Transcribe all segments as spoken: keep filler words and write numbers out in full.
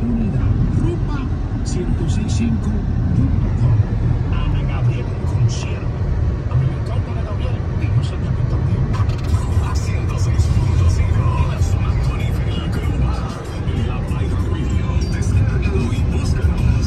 unidad. Rumba ciento sesenta y cinco punto com. Ana Gabriel Concierto. A mí me encanta Ana Gabriel y no sé qué también. ciento seis punto cinco en la zona a nivel global. La Paida Radio. Descárgalo y búscanos.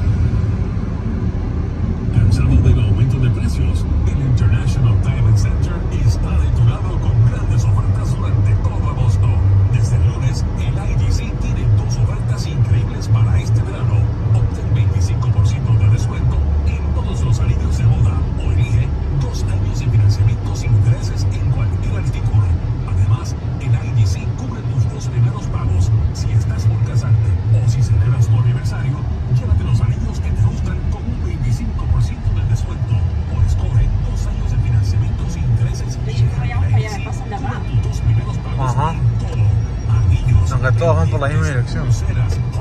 ¿Cansado del aumento de precios? El International Diamond Center está de tu lado con grandes ofertas durante todo agosto. Desde el lunes, el I G C tiene dos ofertas increíbles para este verano. Obtén veinticinco por ciento de descuento en todos los anillos de boda o elige dos años de financiamiento sin intereses en cualquier artículo. Además, el I G C cubre tus dos primeros pagos. Si estás por casarte o si celebras tu aniversario, llévate los anillos que te gustan con un veinticinco por ciento de descuento o escoge dos años de financiamiento sin intereses. Ajá. Aunque todos van por la misma dirección.